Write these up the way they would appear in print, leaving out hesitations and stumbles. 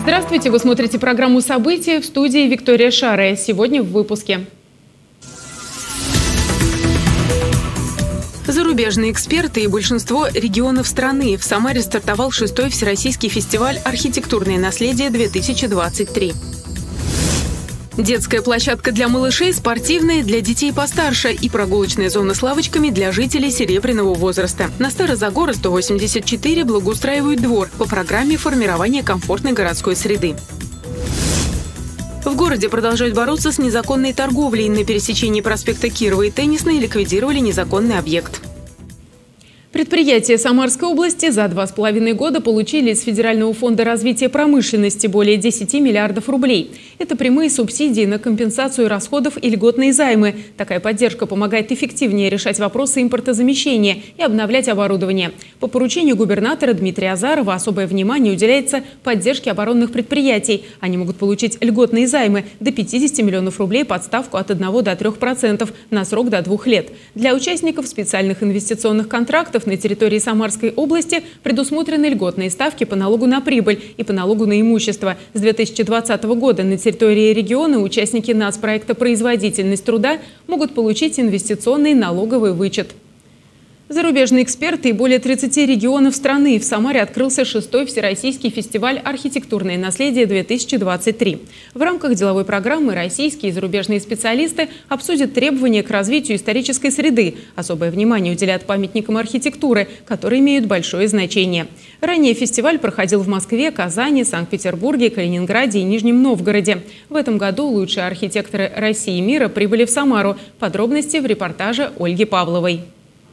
Здравствуйте! Вы смотрите программу «События», в студии Виктория Шарая. Сегодня в выпуске. Зарубежные эксперты и большинство регионов страны. В Самаре стартовал 6-й Всероссийский фестиваль «Архитектурное наследие-2023». Детская площадка для малышей, спортивная для детей постарше и прогулочная зона с лавочками для жителей серебряного возраста. На Старозагора 184 благоустраивают двор по программе формирования комфортной городской среды. В городе продолжают бороться с незаконной торговлей. На пересечении проспекта Кирова и Теннисной ликвидировали незаконный объект. Предприятия Самарской области за 2,5 года получили из Федерального фонда развития промышленности более 10 миллиардов рублей. Это прямые субсидии на компенсацию расходов и льготные займы. Такая поддержка помогает эффективнее решать вопросы импортозамещения и обновлять оборудование. По поручению губернатора Дмитрия Азарова особое внимание уделяется поддержке оборонных предприятий. Они могут получить льготные займы до 50 миллионов рублей под ставку от 1 до 3% на срок до 2 лет. Для участников специальных инвестиционных контрактов на территории Самарской области предусмотрены льготные ставки по налогу на прибыль и по налогу на имущество. С 2020 года на территории региона участники нацпроекта «Производительность труда» могут получить инвестиционный налоговый вычет. Зарубежные эксперты и более 30 регионов страны. В Самаре открылся 6-й Всероссийский фестиваль «Архитектурное наследие-2023». В рамках деловой программы российские и зарубежные специалисты обсудят требования к развитию исторической среды. Особое внимание уделят памятникам архитектуры, которые имеют большое значение. Ранее фестиваль проходил в Москве, Казани, Санкт-Петербурге, Калининграде и Нижнем Новгороде. В этом году лучшие архитекторы России и мира прибыли в Самару. Подробности в репортаже Ольги Павловой.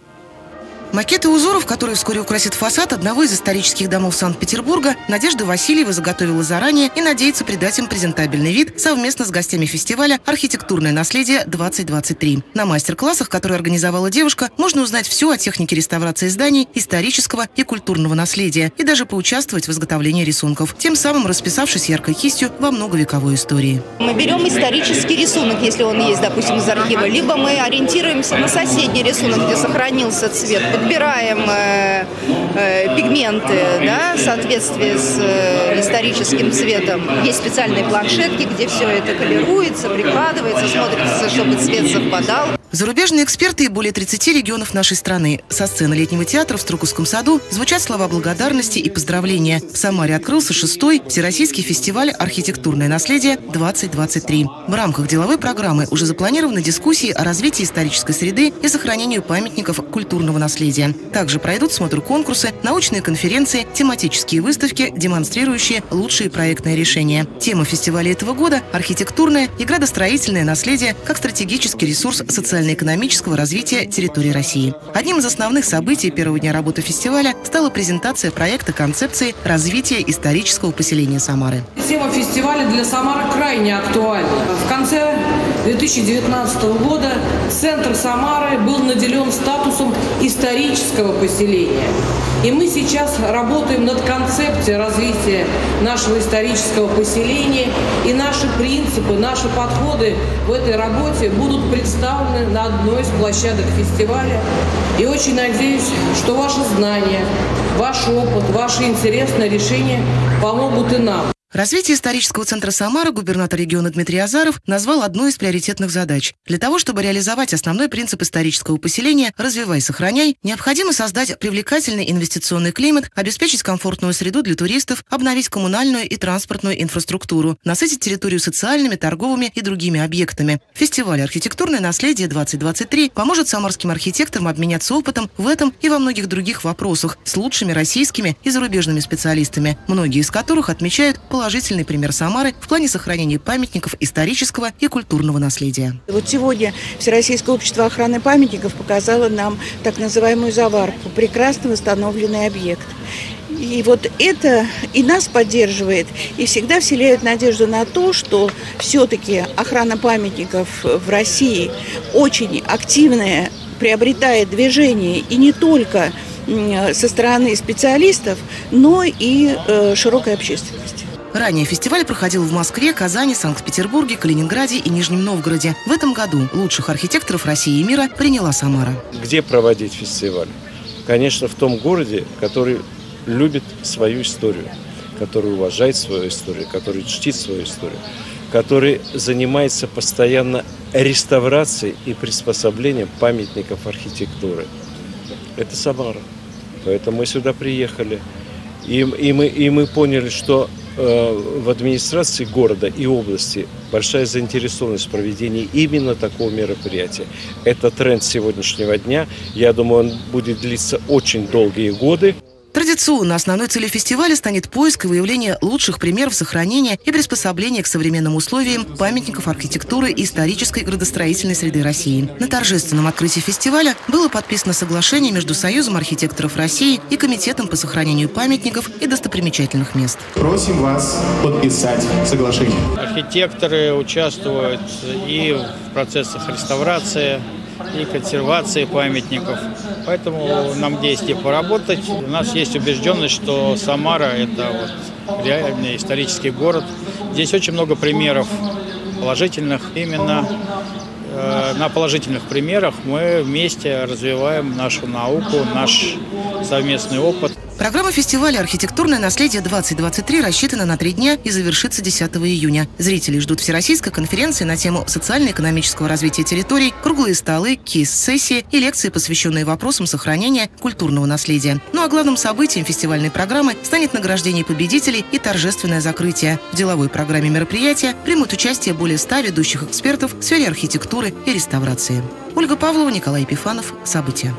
Макеты узоров, которые вскоре украсят фасад одного из исторических домов Санкт-Петербурга, Надежда Васильева заготовила заранее и надеется придать им презентабельный вид совместно с гостями фестиваля «Архитектурное наследие-2023». На мастер-классах, которые организовала девушка, можно узнать все о технике реставрации зданий, исторического и культурного наследия и даже поучаствовать в изготовлении рисунков, тем самым расписавшись яркой кистью во многовековой истории. Мы берем исторический рисунок, если он есть, допустим, из архива, либо мы ориентируемся на соседний рисунок, где сохранился цвет. Подбираем пигменты, да, в соответствии с историческим цветом. Есть специальные планшетки, где все это колируется, прикладывается, смотрится, чтобы цвет совпадал. Зарубежные эксперты и более 30 регионов нашей страны. Со сцены летнего театра в Строкусском саду звучат слова благодарности и поздравления. В Самаре открылся 6-й Всероссийский фестиваль «Архитектурное наследие-2023». В рамках деловой программы уже запланированы дискуссии о развитии исторической среды и сохранению памятников культурного наследия. Также пройдут смотр-конкурсы, научные конференции, тематические выставки, демонстрирующие лучшие проектные решения. Тема фестиваля этого года – архитектурное и градостроительное наследие как стратегический ресурс социально-экономического развития территории России. Одним из основных событий первого дня работы фестиваля стала презентация проекта концепции развития исторического поселения Самары. Тема фестиваля для Самары крайне актуальна. В конце 2019 года центр Самары был наделен статусом исторического поселения. И мы сейчас работаем над концепцией развития нашего исторического поселения. И наши принципы, наши подходы в этой работе будут представлены на одной из площадок фестиваля. И очень надеюсь, что ваши знания, ваш опыт, ваши интересные решения помогут и нам. Развитие исторического центра Самары губернатор региона Дмитрий Азаров назвал одной из приоритетных задач. Для того, чтобы реализовать основной принцип исторического поселения «развивай, сохраняй», необходимо создать привлекательный инвестиционный климат, обеспечить комфортную среду для туристов, обновить коммунальную и транспортную инфраструктуру, насытить территорию социальными, торговыми и другими объектами. Фестиваль «Архитектурное наследие-2023» поможет самарским архитекторам обменяться опытом в этом и во многих других вопросах с лучшими российскими и зарубежными специалистами, многие из которых отмечают положительный пример Самары в плане сохранения памятников исторического и культурного наследия. Вот сегодня Всероссийское общество охраны памятников показало нам так называемую заварку, прекрасно восстановленный объект. И вот это и нас поддерживает, и всегда вселяет надежду на то, что все-таки охрана памятников в России очень активная, приобретает движение, и не только со стороны специалистов, но и широкой общественности. Ранее фестиваль проходил в Москве, Казани, Санкт-Петербурге, Калининграде и Нижнем Новгороде. В этом году лучших архитекторов России и мира приняла Самара. Где проводить фестиваль? Конечно, в том городе, который любит свою историю, который уважает свою историю, который чтит свою историю, который занимается постоянно реставрацией и приспособлением памятников архитектуры. Это Самара. Поэтому мы сюда приехали. И мы поняли, что в администрации города и области большая заинтересованность в проведении именно такого мероприятия. Это тренд сегодняшнего дня. Я думаю, он будет длиться очень долгие годы. Традиционно основной целью фестиваля станет поиск и выявление лучших примеров сохранения и приспособления к современным условиям памятников архитектуры и исторической градостроительной среды России. На торжественном открытии фестиваля было подписано соглашение между Союзом архитекторов России и Комитетом по сохранению памятников и достопримечательных мест. Просим вас подписать соглашение. Архитекторы участвуют и в процессах реставрации, и консервации памятников. Поэтому нам есть где поработать. У нас есть убежденность, что Самара – это реальный исторический город. Здесь очень много примеров положительных. Именно на положительных примерах мы вместе развиваем нашу науку, наш совместный опыт. Программа фестиваля «Архитектурное наследие-2023» рассчитана на 3 дня и завершится 10 июня. Зрители ждут всероссийской конференции на тему социально-экономического развития территорий, круглые столы, кейс-сессии и лекции, посвященные вопросам сохранения культурного наследия. Ну а главным событием фестивальной программы станет награждение победителей и торжественное закрытие. В деловой программе мероприятия примут участие более 100 ведущих экспертов в сфере архитектуры и реставрации. Ольга Павлова, Николай Епифанов. События.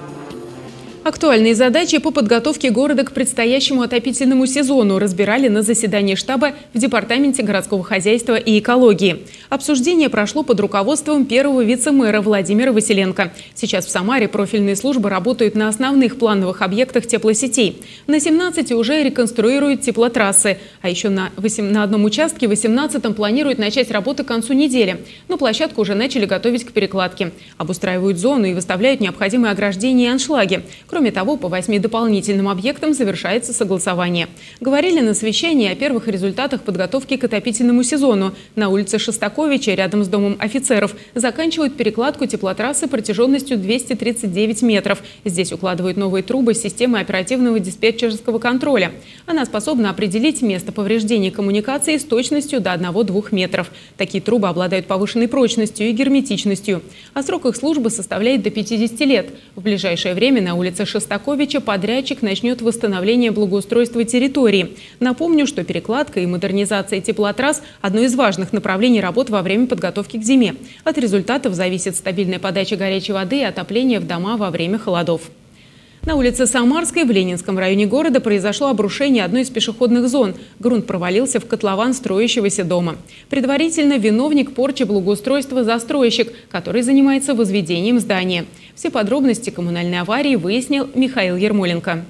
Актуальные задачи по подготовке города к предстоящему отопительному сезону разбирали на заседании штаба в Департаменте городского хозяйства и экологии. Обсуждение прошло под руководством первого вице-мэра Владимира Василенко. Сейчас в Самаре профильные службы работают на основных плановых объектах теплосетей. На 17 уже реконструируют теплотрассы. А еще на одном участке, 18-м, планируют начать работы к концу недели. Но площадку уже начали готовить к перекладке. Обустраивают зону и выставляют необходимые ограждения и аншлаги. Кроме того, по 8 дополнительным объектам завершается согласование. Говорили на совещании о первых результатах подготовки к отопительному сезону. На улице Шостаковича, рядом с Домом офицеров, заканчивают перекладку теплотрассы протяженностью 239 метров. Здесь укладывают новые трубы с системой оперативного диспетчерского контроля. Она способна определить место повреждения коммуникации с точностью до 1-2 метров. Такие трубы обладают повышенной прочностью и герметичностью. А срок их службы составляет до 50 лет. В ближайшее время на улице Шостаковича подрядчик начнет восстановление благоустройства территории. Напомню, что перекладка и модернизация теплотрасс – одно из важных направлений работ во время подготовки к зиме. От результатов зависит стабильная подача горячей воды и отопление в дома во время холодов. На улице Самарской в Ленинском районе города произошло обрушение одной из пешеходных зон. Грунт провалился в котлован строящегося дома. Предварительно виновник порчи благоустройства – застройщик, который занимается возведением здания. Все подробности коммунальной аварии выяснил Михаил Ермоленко.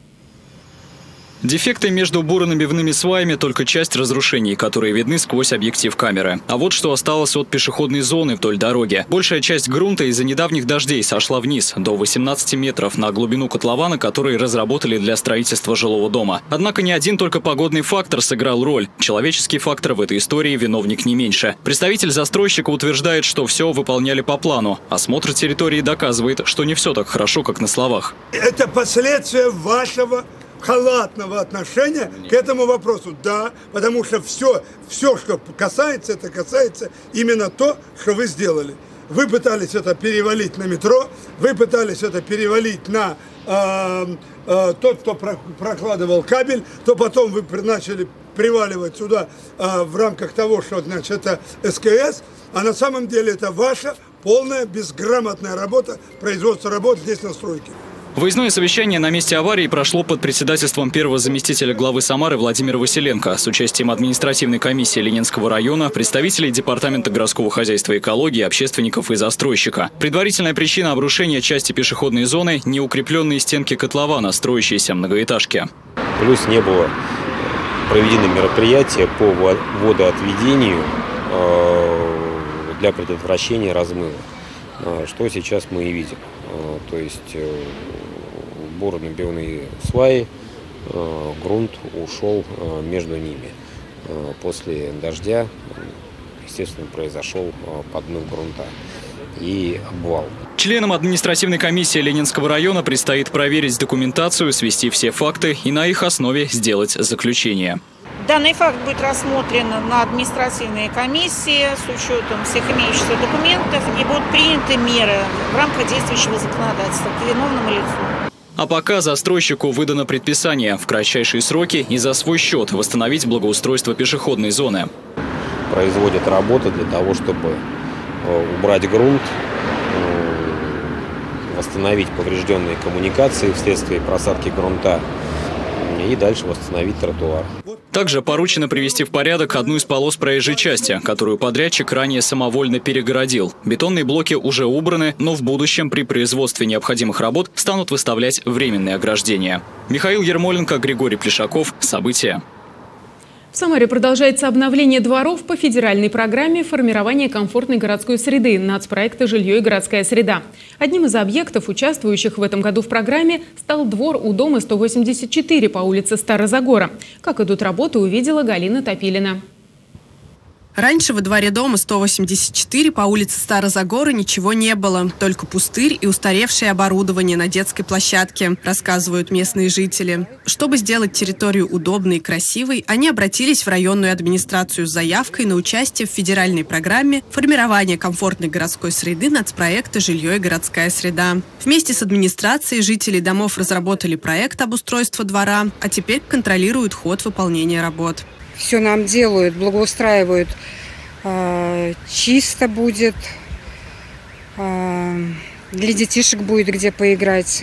Дефекты между буро-набивными сваями – только часть разрушений, которые видны сквозь объектив камеры. А вот что осталось от пешеходной зоны вдоль дороги. Большая часть грунта из-за недавних дождей сошла вниз до 18 метров на глубину котлована, который разработали для строительства жилого дома. Однако не один только погодный фактор сыграл роль. Человеческий фактор в этой истории виновник не меньше. Представитель застройщика утверждает, что все выполняли по плану. Осмотр территории доказывает, что не все так хорошо, как на словах. Это последствия вашего халатного отношения к этому вопросу. Да, потому что все, что касается, это касается именно то, что вы сделали. Вы пытались это перевалить на метро, вы пытались это перевалить на тот, кто прокладывал кабель, то потом вы начали приваливать сюда в рамках того, что значит, это СКС, а на самом деле это ваша полная безграмотная работа, производство работ здесь на стройке. Выездное совещание на месте аварии прошло под председательством первого заместителя главы Самары Владимира Василенко с участием административной комиссии Ленинского района, представителей Департамента городского хозяйства и экологии, общественников и застройщика. Предварительная причина обрушения части пешеходной зоны – неукрепленные стенки котлована, строящиеся многоэтажки. Плюс не было проведено мероприятия по водоотведению для предотвращения размыва, что сейчас мы и видим. То есть буро-набивные сваи, грунт ушел между ними. После дождя, естественно, произошел подмыв грунта и обвал. Членам административной комиссии Ленинского района предстоит проверить документацию, свести все факты и на их основе сделать заключение. Данный факт будет рассмотрен на административной комиссии с учетом всех имеющихся документов и будут приняты меры в рамках действующего законодательства к виновному лицу. А пока застройщику выдано предписание в кратчайшие сроки и за свой счет восстановить благоустройство пешеходной зоны. Производят работы для того, чтобы убрать грунт, восстановить поврежденные коммуникации вследствие просадки грунта и дальше восстановить тротуар. Также поручено привести в порядок одну из полос проезжей части, которую подрядчик ранее самовольно перегородил. Бетонные блоки уже убраны, но в будущем при производстве необходимых работ станут выставлять временные ограждения. Михаил Ермоленко, Григорий Плешаков. События. В Самаре продолжается обновление дворов по федеральной программе формирования комфортной городской среды нацпроекта «Жилье и городская среда». Одним из объектов, участвующих в этом году в программе, стал двор у дома 184 по улице Старозагора. Как идут работы, увидела Галина Топилина. Раньше во дворе дома 184 по улице Старозагора ничего не было. Только пустырь и устаревшее оборудование на детской площадке, рассказывают местные жители. Чтобы сделать территорию удобной и красивой, они обратились в районную администрацию с заявкой на участие в федеральной программе формирования комфортной городской среды нацпроекта «Жилье и городская среда». Вместе с администрацией жители домов разработали проект обустройства двора, а теперь контролируют ход выполнения работ. Все нам делают, благоустраивают, чисто будет, для детишек будет где поиграть.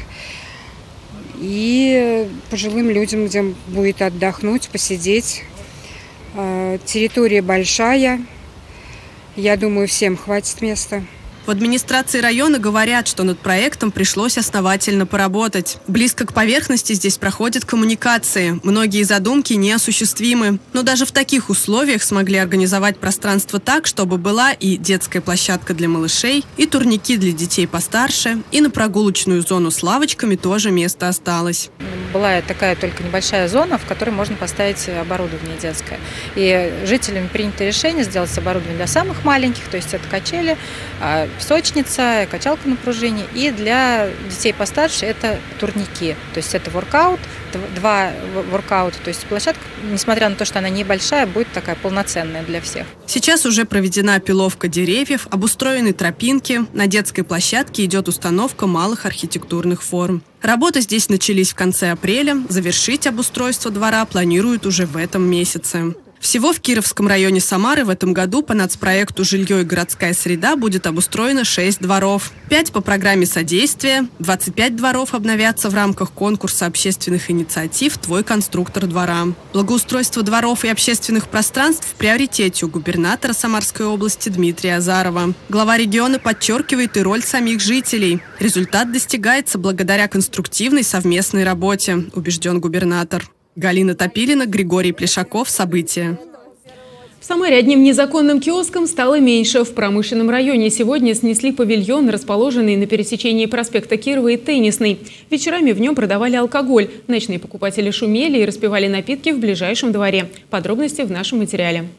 И пожилым людям, где будет отдохнуть, посидеть. Территория большая, я думаю, всем хватит места. В администрации района говорят, что над проектом пришлось основательно поработать. Близко к поверхности здесь проходят коммуникации. Многие задумки неосуществимы. Но даже в таких условиях смогли организовать пространство так, чтобы была и детская площадка для малышей, и турники для детей постарше, и на прогулочную зону с лавочками тоже место осталось. Была такая только небольшая зона, в которой можно поставить оборудование детское. И жителями принято решение сделать оборудование для самых маленьких, то есть это качели, песочница, качалка на пружине. И для детей постарше это турники. То есть это воркаут, два воркаута. То есть площадка, несмотря на то, что она небольшая, будет такая полноценная для всех. Сейчас уже проведена опиловка деревьев, обустроены тропинки. На детской площадке идет установка малых архитектурных форм. Работы здесь начались в конце апреля. Завершить обустройство двора планируют уже в этом месяце. Всего в Кировском районе Самары в этом году по нацпроекту «Жилье и городская среда» будет обустроено 6 дворов. 5 по программе содействия, 25 дворов обновятся в рамках конкурса общественных инициатив «Твой конструктор двора». Благоустройство дворов и общественных пространств в приоритете у губернатора Самарской области Дмитрия Азарова. Глава региона подчеркивает и роль самих жителей. Результат достигается благодаря конструктивной совместной работе, убежден губернатор. Галина Топилина, Григорий Плешаков. События. В Самаре одним незаконным киоском стало меньше. В промышленном районе сегодня снесли павильон, расположенный на пересечении проспекта Кирова и Теннисной. Вечерами в нем продавали алкоголь. Ночные покупатели шумели и распивали напитки в ближайшем дворе. Подробности в нашем материале.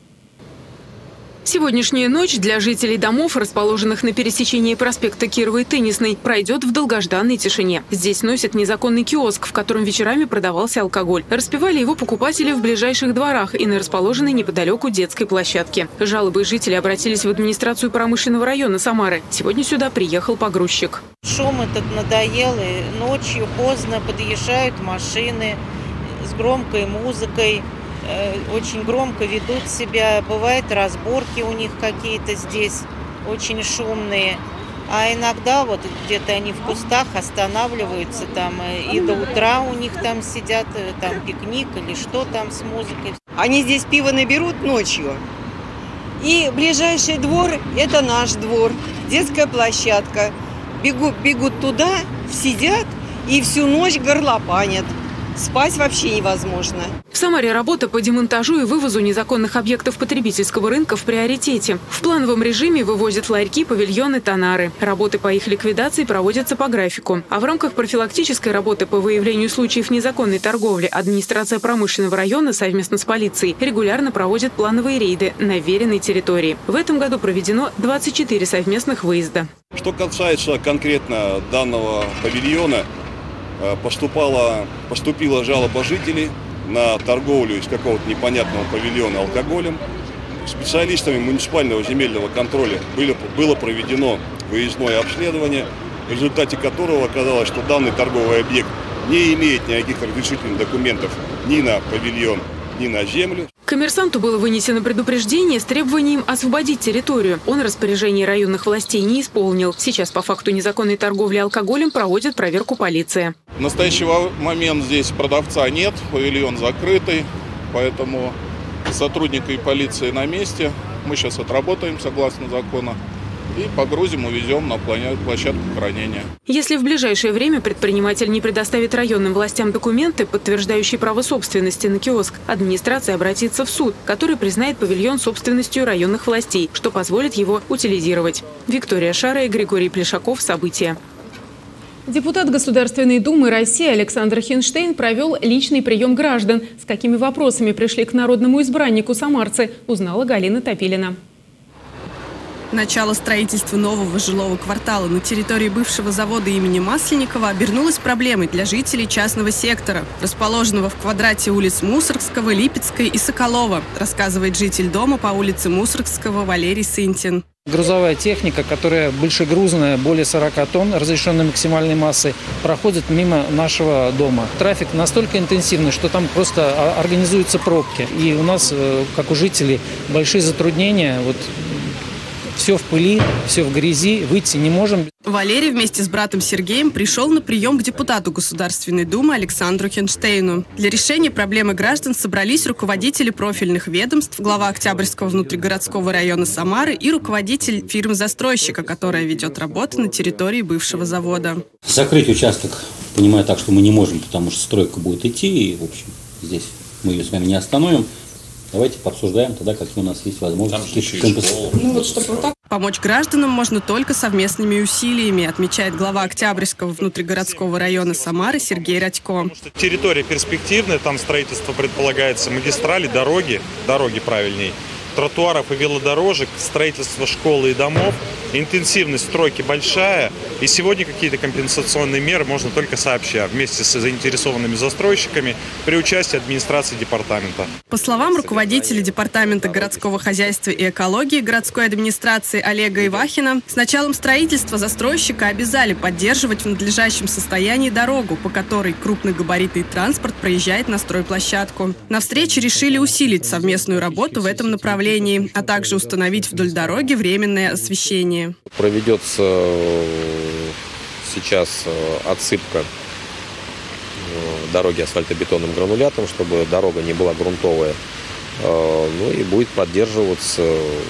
Сегодняшняя ночь для жителей домов, расположенных на пересечении проспекта Кирова и Теннисной, пройдет в долгожданной тишине. Здесь носит незаконный киоск, в котором вечерами продавался алкоголь. Распивали его покупатели в ближайших дворах и на расположенной неподалеку детской площадке. Жалобы жителей обратились в администрацию промышленного района Самары. Сегодня сюда приехал погрузчик. Шум этот надоел, и ночью поздно подъезжают машины с громкой музыкой. Очень громко ведут себя, бывают разборки у них какие-то здесь, очень шумные. А иногда вот где-то они в кустах останавливаются там, и до утра у них там сидят, там пикник или что там с музыкой. Они здесь пиво наберут ночью. И ближайший двор – это наш двор, детская площадка. Бегут туда, сидят и всю ночь горлопанят. Спать вообще невозможно. В Самаре работа по демонтажу и вывозу незаконных объектов потребительского рынка в приоритете. В плановом режиме вывозят ларьки, павильоны, тонары. Работы по их ликвидации проводятся по графику. А в рамках профилактической работы по выявлению случаев незаконной торговли администрация промышленного района совместно с полицией регулярно проводит плановые рейды на веренной территории. В этом году проведено 24 совместных выезда. Что касается конкретно данного павильона, поступила жалоба жителей на торговлю из какого-то непонятного павильона алкоголем. Специалистами муниципального земельного контроля было проведено выездное обследование, в результате которого оказалось, что данный торговый объект не имеет никаких разрешительных документов ни на павильон, ни на землю. Коммерсанту было вынесено предупреждение с требованием освободить территорию. Он распоряжение районных властей не исполнил. Сейчас по факту незаконной торговли алкоголем проводит проверку полиция. В настоящий момент здесь продавца нет, павильон закрытый, поэтому сотрудники полиции на месте. Мы сейчас отработаем согласно закону и погрузим, увезем на площадку хранения. Если в ближайшее время предприниматель не предоставит районным властям документы, подтверждающие право собственности на киоск, администрация обратится в суд, который признает павильон собственностью районных властей, что позволит его утилизировать. Виктория Шара и Григорий Плешаков. События. Депутат Государственной Думы России Александр Хинштейн провел личный прием граждан. С какими вопросами пришли к народному избраннику самарцы, узнала Галина Топилина. Начало строительства нового жилого квартала на территории бывшего завода имени Масленникова обернулось проблемой для жителей частного сектора, расположенного в квадрате улиц Мусоргского, Липецкой и Соколова, рассказывает житель дома по улице Мусоргского Валерий Сынтин. Грузовая техника, которая большегрузная, более 40 тонн, разрешенной максимальной массой, проходит мимо нашего дома. Трафик настолько интенсивный, что там просто организуются пробки. И у нас, как у жителей, большие затруднения. Все в пыли, все в грязи, выйти не можем. Валерий вместе с братом Сергеем пришел на прием к депутату Государственной Думы Александру Хинштейну. Для решения проблемы граждан собрались руководители профильных ведомств, глава Октябрьского внутригородского района Самары и руководитель фирмы-застройщика, которая ведет работы на территории бывшего завода. Закрыть участок, понимаю так, что мы не можем, потому что стройка будет идти, и, в общем, здесь мы ее с вами не остановим. Давайте пообсуждаем тогда, какие у нас есть возможности. Помочь гражданам можно только совместными усилиями, отмечает глава Октябрьского внутригородского района Самары Сергей Радько. Территория перспективная, там строительство предполагается магистрали, дороги правильней, тротуаров и велодорожек, строительство школы и домов. Интенсивность стройки большая, и сегодня какие-то компенсационные меры можно только сообща, вместе с заинтересованными застройщиками при участии администрации департамента. По словам руководителя Департамента городского хозяйства и экологии городской администрации Олега Ивахина, с началом строительства застройщика обязали поддерживать в надлежащем состоянии дорогу, по которой крупногабаритный транспорт проезжает на стройплощадку. На встрече решили усилить совместную работу в этом направлении, а также установить вдоль дороги временное освещение. Проведется сейчас отсыпка дороги асфальтобетонным гранулятом, чтобы дорога не была грунтовая. Ну и будет поддерживаться,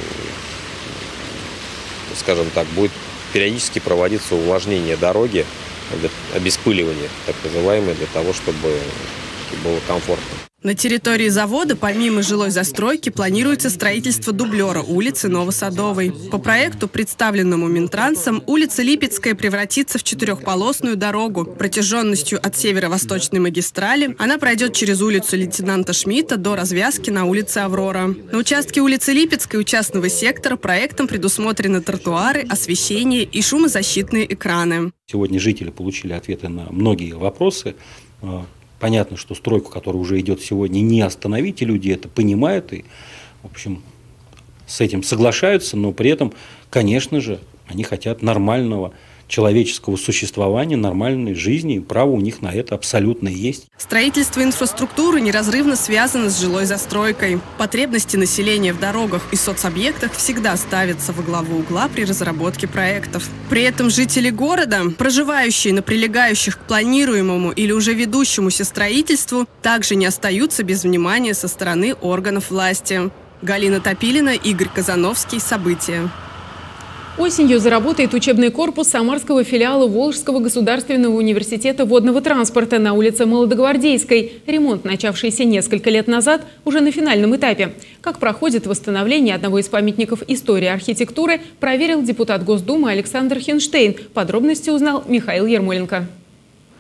скажем так, будет периодически проводиться увлажнение дороги, обеспыливание, так называемое, для того, чтобы было комфортно. На территории завода, помимо жилой застройки, планируется строительство дублера улицы Новосадовой. По проекту, представленному Минтрансом, улица Липецкая превратится в 4-полосную дорогу. Протяженностью от северо-восточной магистрали она пройдет через улицу лейтенанта Шмидта до развязки на улице Аврора. На участке улицы Липецкой у частного сектора проектом предусмотрены тротуары, освещение и шумозащитные экраны. Сегодня жители получили ответы на многие вопросы. Понятно, что стройку, которая уже идет сегодня, не остановить, и люди это понимают и, в общем, с этим соглашаются, но при этом, конечно же, они хотят нормального человеческого существования, нормальной жизни, и право у них на это абсолютно есть. Строительство инфраструктуры неразрывно связано с жилой застройкой. Потребности населения в дорогах и соцобъектах всегда ставятся во главу угла при разработке проектов. При этом жители города, проживающие на прилегающих к планируемому или уже ведущемуся строительству, также не остаются без внимания со стороны органов власти. Галина Топилина, Игорь Казановский. События. Осенью заработает учебный корпус самарского филиала Волжского государственного университета водного транспорта на улице Молодогвардейской. Ремонт, начавшийся несколько лет назад, уже на финальном этапе. Как проходит восстановление одного из памятников истории архитектуры, проверил депутат Госдумы Александр Хинштейн. Подробности узнал Михаил Ермоленко.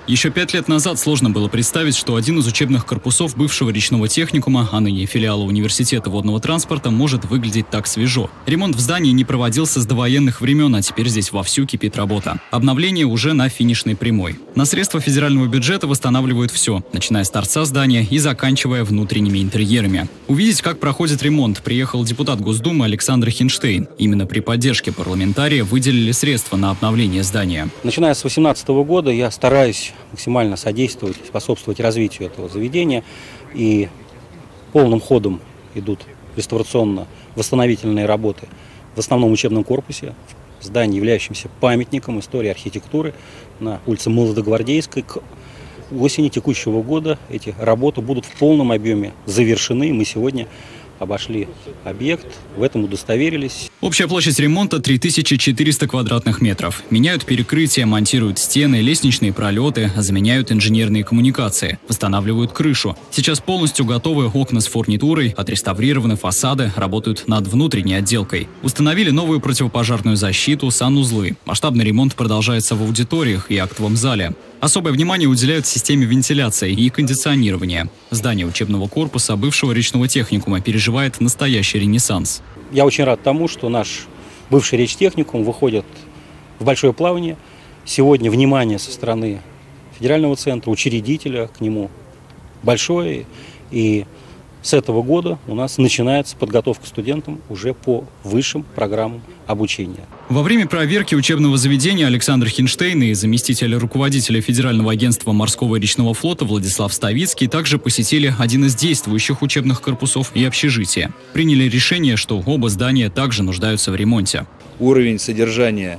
Еще 5 лет назад сложно было представить, что один из учебных корпусов бывшего речного техникума, а ныне филиала Университета водного транспорта, может выглядеть так свежо. Ремонт в здании не проводился с довоенных времен, а теперь здесь вовсю кипит работа. Обновление уже на финишной прямой. На средства федерального бюджета восстанавливают все, начиная с торца здания и заканчивая внутренними интерьерами. Увидеть, как проходит ремонт, приехал депутат Госдумы Александр Хинштейн. Именно при поддержке парламентария выделили средства на обновление здания. Начиная с 2018 года я стараюсь максимально содействовать, способствовать развитию этого заведения. И полным ходом идут реставрационно-восстановительные работы в основном учебном корпусе, в здании, являющемся памятником истории архитектуры на улице Молодогвардейской. К осени текущего года эти работы будут в полном объеме завершены. Мы сегодня обошли объект, в этом удостоверились. Общая площадь ремонта 3400 квадратных метров. Меняют перекрытия, монтируют стены, лестничные пролеты, заменяют инженерные коммуникации, восстанавливают крышу. Сейчас полностью готовы окна с фурнитурой, отреставрированы фасады, работают над внутренней отделкой. Установили новую противопожарную защиту, санузлы. Масштабный ремонт продолжается в аудиториях и актовом зале. Особое внимание уделяют системе вентиляции и кондиционирования. Здание учебного корпуса бывшего речного техникума переживает настоящий ренессанс. Я очень рад тому, что наш бывший речтехникум выходит в большое плавание. Сегодня внимание со стороны федерального центра, учредителя к нему большое. И с этого года у нас начинается подготовка студентам уже по высшим программам обучения. Во время проверки учебного заведения Александр Хинштейн и заместитель руководителя Федерального агентства морского и речного флота Владислав Ставицкий также посетили один из действующих учебных корпусов и общежития. Приняли решение, что оба здания также нуждаются в ремонте. Уровень содержания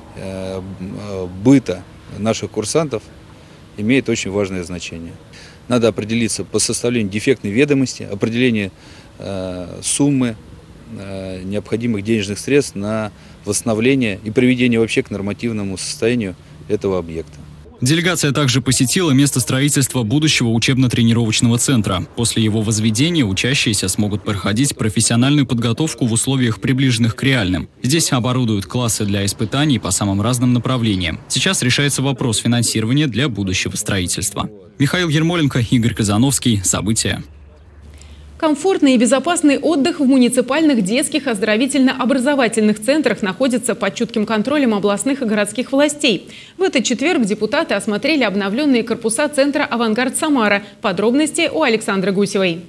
быта наших курсантов имеет очень важное значение. Надо определиться по составлению дефектной ведомости, определение суммы необходимых денежных средств на восстановление и приведение вообще к нормативному состоянию этого объекта. Делегация также посетила место строительства будущего учебно-тренировочного центра. После его возведения учащиеся смогут проходить профессиональную подготовку в условиях, приближенных к реальным. Здесь оборудуют классы для испытаний по самым разным направлениям. Сейчас решается вопрос финансирования для будущего строительства. Михаил Ермоленко, Игорь Казановский. События. Комфортный и безопасный отдых в муниципальных детских оздоровительно-образовательных центрах находится под чутким контролем областных и городских властей. В этот четверг депутаты осмотрели обновленные корпуса центра «Авангард Самара». Подробности у Александры Гусевой.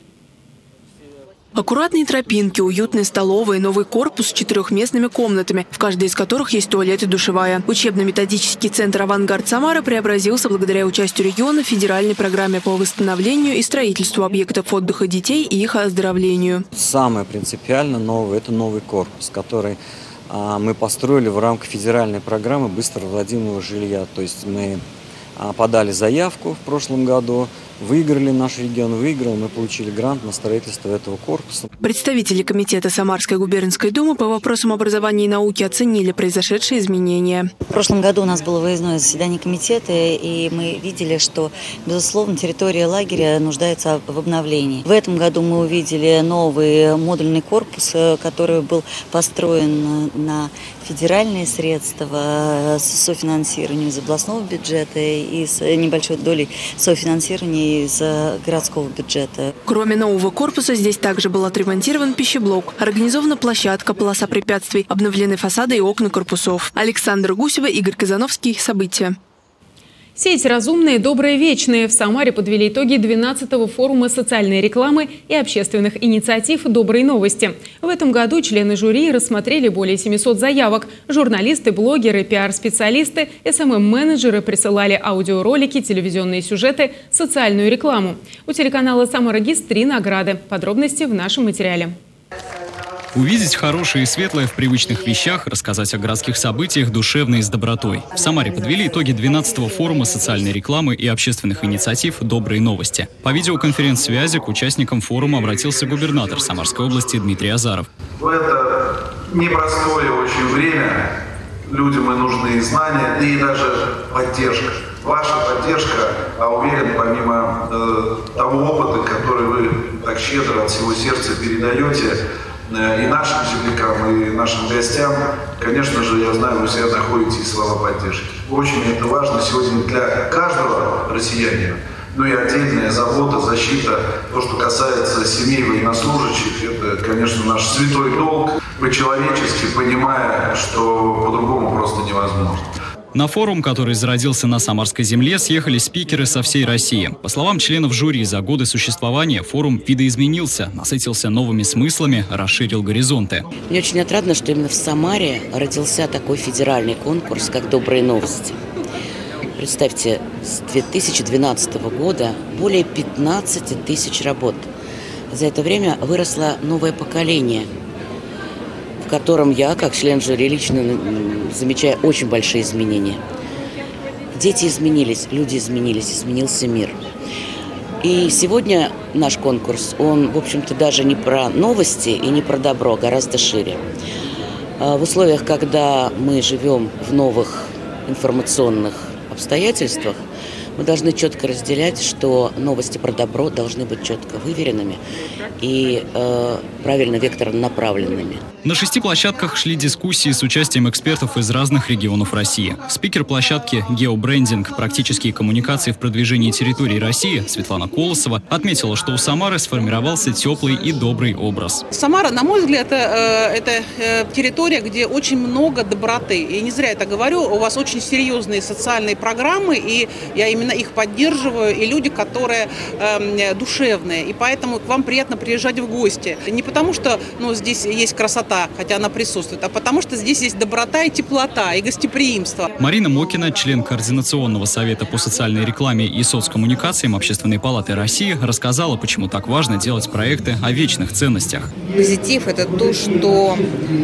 Аккуратные тропинки, уютные столовые, новый корпус с 4-местными комнатами, в каждой из которых есть туалет и душевая. Учебно-методический центр «Авангард Самара» преобразился благодаря участию региона в федеральной программе по восстановлению и строительству объектов отдыха детей и их оздоровлению. Самое принципиально новое – это новый корпус, который мы построили в рамках федеральной программы быстрого владимого жилья. То есть мы подали заявку в прошлом году, выиграли, наш регион выиграл, мы получили грант на строительство этого корпуса. Представители комитета Самарской губернской думы по вопросам образования и науки оценили произошедшие изменения. В прошлом году у нас было выездное заседание комитета, и мы видели, что, безусловно, территория лагеря нуждается в обновлении. В этом году мы увидели новый модульный корпус, который был построен на федеральные средства с софинансированием из областного бюджета и с небольшой долей софинансирования из городского бюджета. Кроме нового корпуса, здесь также был отремонтирован пищеблок, организована площадка, полоса препятствий, обновлены фасады и окна корпусов. Александра Гусева, Игорь Казановский. События. Сеть «Разумные, добрые, вечные» в Самаре подвели итоги 12-го форума социальной рекламы и общественных инициатив «Добрые новости». В этом году члены жюри рассмотрели более 700 заявок. Журналисты, блогеры, пиар-специалисты, СММ-менеджеры присылали аудиоролики, телевизионные сюжеты, социальную рекламу. У телеканала «Самара-ГИС» 3 награды. Подробности в нашем материале. Увидеть хорошее и светлое в привычных вещах, рассказать о городских событиях душевно и с добротой. В Самаре подвели итоги 12-го форума социальной рекламы и общественных инициатив «Добрые новости». По видеоконференц-связи к участникам форума обратился губернатор Самарской области Дмитрий Азаров. В это непростое очень время людям и нужны знания, и даже поддержка. Ваша поддержка, уверен, помимо того опыта, который вы так щедро от всего сердца передаете, и нашим землякам, и нашим гостям, конечно же, я знаю, вы всегда находите слова поддержки. Очень это важно сегодня для каждого россиянина. Ну и отдельная забота, защита, то, что касается семей военнослужащих, это, конечно, наш святой долг, по-человечески, понимая, что по-другому просто невозможно. На форум, который зародился на Самарской земле, съехались спикеры со всей России. По словам членов жюри, за годы существования форум видоизменился, насытился новыми смыслами, расширил горизонты. Мне очень отрадно, что именно в Самаре родился такой федеральный конкурс, как «Добрые новости». Представьте, с 2012 года более 15 тысяч работ. За это время выросло новое поколение, в котором я, как член жюри, лично замечаю очень большие изменения. Дети изменились, люди изменились, изменился мир. И сегодня наш конкурс, он, в общем-то, даже не про новости и не про добро, а гораздо шире. В условиях, когда мы живем в новых информационных обстоятельствах, мы должны четко разделять, что новости про добро должны быть четко выверенными и правильно векторно направленными. На 6 площадках шли дискуссии с участием экспертов из разных регионов России. Спикер площадки «Геобрендинг. Практические коммуникации в продвижении территории России» Светлана Колосова отметила, что у Самары сформировался теплый и добрый образ. Самара, на мой взгляд, это территория, где очень много доброты. И не зря это говорю, у вас очень серьезные социальные программы, и я именно их поддерживаю, и люди, которые душевные. И поэтому к вам приятно приезжать в гости. Не потому что здесь есть красота, хотя она присутствует, а потому что здесь есть доброта и теплота, и гостеприимство. Марина Мокина, член Координационного совета по социальной рекламе и соцкоммуникациям Общественной палаты России, рассказала, почему так важно делать проекты о вечных ценностях. Позитив – это то, что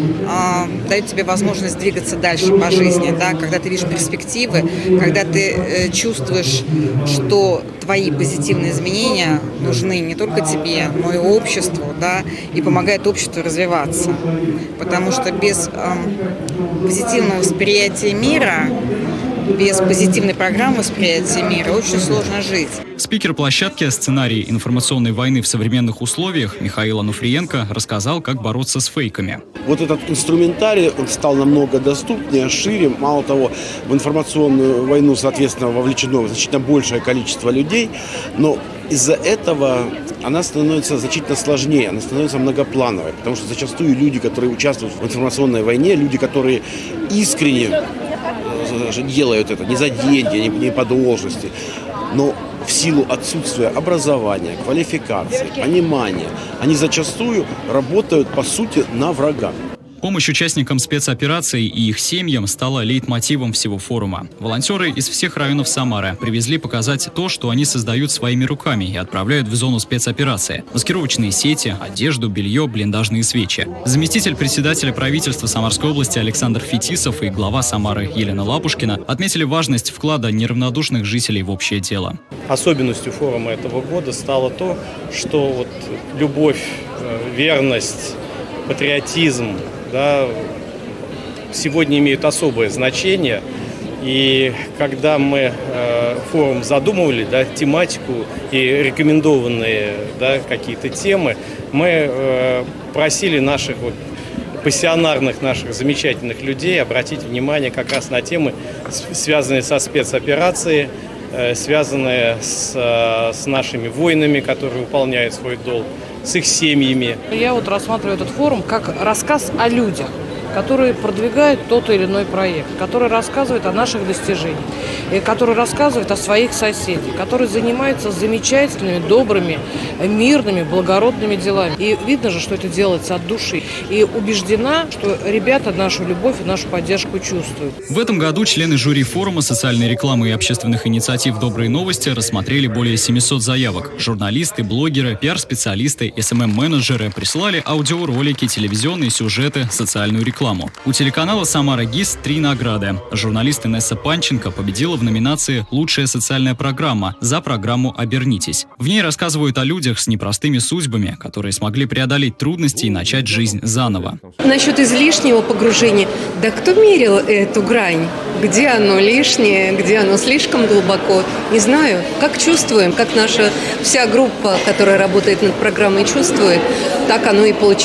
дает тебе возможность двигаться дальше по жизни, да? Когда ты видишь перспективы, когда ты чувствуешь, что твои позитивные изменения нужны не только тебе, но и обществу, да? И помогают обществу развиваться. Потому что без позитивного восприятия мира, без позитивной программы восприятия мира очень сложно жить. Спикер площадки «Сценарий информационной войны в современных условиях» Михаил Ануфриенко рассказал, как бороться с фейками. Вот этот инструментарий, он стал намного доступнее, шире. Мало того, в информационную войну, соответственно, вовлечено значительно большее количество людей, но из-за этого она становится значительно сложнее, она становится многоплановой, потому что зачастую люди, которые участвуют в информационной войне, люди, которые искренне делают это не за деньги, не по должности, но в силу отсутствия образования, квалификации, понимания, они зачастую работают, по сути, на врага. Помощь участникам спецоперации и их семьям стала лейтмотивом всего форума. Волонтеры из всех районов Самары привезли показать то, что они создают своими руками и отправляют в зону спецоперации. Маскировочные сети, одежду, белье, блиндажные свечи. Заместитель председателя правительства Самарской области Александр Фетисов и глава Самары Елена Лапушкина отметили важность вклада неравнодушных жителей в общее дело. Особенностью форума этого года стало то, что любовь, верность, патриотизм, сегодня имеют особое значение. И когда мы форум задумывали, тематику и рекомендованные какие-то темы, мы просили наших пассионарных, наших замечательных людей обратить внимание как раз на темы, связанные со спецоперацией, связанные с нашими воинами, которые выполняют свой долг, с их семьями. Я рассматриваю этот форум как рассказ о людях, которые продвигают тот или иной проект, который рассказывает о наших достижениях, и который рассказывает о своих соседях, который занимается замечательными, добрыми, мирными, благородными делами. И видно же, что это делается от души. И убеждена, что ребята нашу любовь и нашу поддержку чувствуют. В этом году члены жюри форума социальной рекламы и общественных инициатив «Добрые новости» рассмотрели более 700 заявок. Журналисты, блогеры, пиар-специалисты, СММ-менеджеры присылали аудиоролики, телевизионные сюжеты, социальную рекламу. У телеканала «Самара ГИС» 3 награды. Журналист Инесса Панченко победила в номинации «Лучшая социальная программа» за программу «Обернитесь». В ней рассказывают о людях с непростыми судьбами, которые смогли преодолеть трудности и начать жизнь заново. Насчет излишнего погружения. Да кто мерил эту грань? Где оно лишнее, где оно слишком глубоко? Не знаю. Как чувствуем, как наша вся группа, которая работает над программой, чувствует, так оно и получается.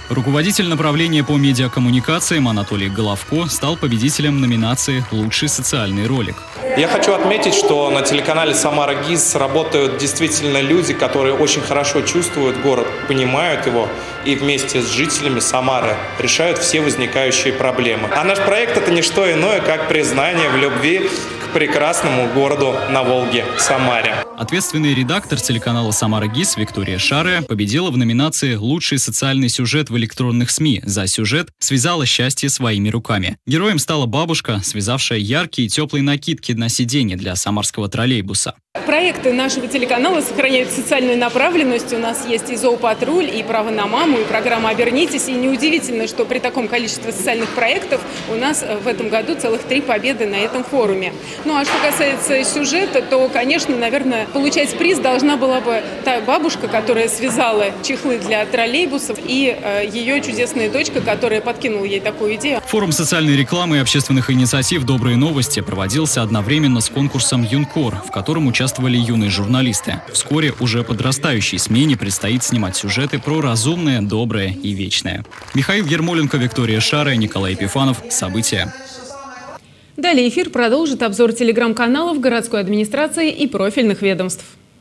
Руководитель направления по медиакоммуникациям Анатолий Головко стал победителем номинации «Лучший социальный ролик». Я хочу отметить, что на телеканале «Самара ГИС» работают действительно люди, которые очень хорошо чувствуют город, понимают его и вместе с жителями Самары решают все возникающие проблемы. А наш проект – это не что иное, как признание в любви к прекрасному городу на Волге – Самаре. Ответственный редактор телеканала «Самара ГИС» Виктория Шарая победила в номинации «Лучший социальный сюжет в электронных СМИ». За сюжет «Связала счастье своими руками». Героем стала бабушка, связавшая яркие и теплые накидки на сиденье для самарского троллейбуса. Проекты нашего телеканала сохраняют социальную направленность. У нас есть и «Зоопатруль», и «Право на маму», и программа «Обернитесь». И неудивительно, что при таком количестве социальных проектов у нас в этом году целых 3 победы на этом форуме. Ну а что касается сюжета, то, конечно, наверное, получать приз должна была бы та бабушка, которая связала чехлы для троллейбусов, и ее чудесная дочка, которая подкинула ей такую идею. Форум социальной рекламы и общественных инициатив «Добрые новости» проводился одновременно с конкурсом «Юнкор», в котором участвовали юные журналисты. Вскоре уже подрастающей смене предстоит снимать сюжеты про разумное, доброе и вечное. Михаил Ермоленко, Виктория Шарая, Николай Епифанов. События. Далее эфир продолжит обзор телеграм-каналов городской администрации и профильных ведомств.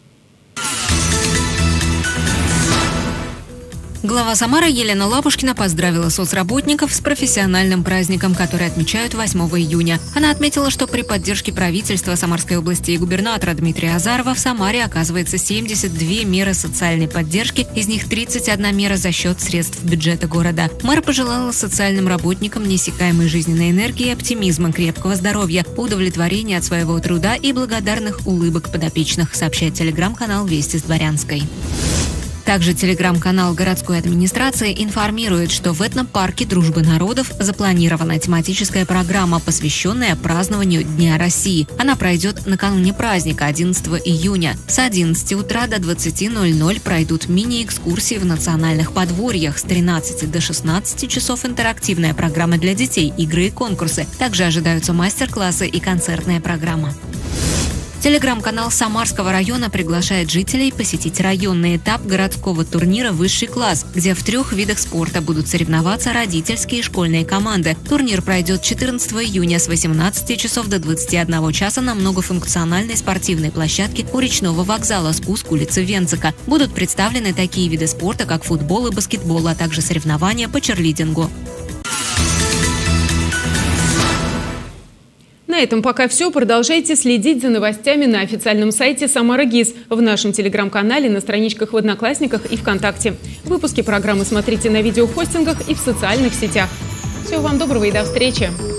Глава Самары Елена Лапушкина поздравила соцработников с профессиональным праздником, который отмечают 8 июня. Она отметила, что при поддержке правительства Самарской области и губернатора Дмитрия Азарова в Самаре оказывается 72 меры социальной поддержки, из них 31 мера за счет средств бюджета города. Мэр пожелала социальным работникам неиссякаемой жизненной энергии, оптимизма, крепкого здоровья, удовлетворения от своего труда и благодарных улыбок подопечных, сообщает телеграм-канал «Вести с Дворянской». Также телеграм-канал городской администрации информирует, что в этнопарке Дружбы народов запланирована тематическая программа, посвященная празднованию Дня России. Она пройдет накануне праздника 11 июня. С 11 утра до 20:00 пройдут мини-экскурсии в национальных подворьях. С 13 до 16 часов интерактивная программа для детей, игры и конкурсы. Также ожидаются мастер-классы и концертная программа. Телеграм-канал Самарского района приглашает жителей посетить районный этап городского турнира «Высший класс», где в 3 видах спорта будут соревноваться родительские и школьные команды. Турнир пройдет 14 июня с 18 часов до 21 часа на многофункциональной спортивной площадке у речного вокзала, спуск улицы Венцика. Будут представлены такие виды спорта, как футбол и баскетбол, а также соревнования по черлидингу. На этом пока все. Продолжайте следить за новостями на официальном сайте «Самара ГИС», в нашем телеграм-канале, на страничках в Одноклассниках и ВКонтакте. Выпуски программы смотрите на видеохостингах и в социальных сетях. Всего вам доброго и до встречи!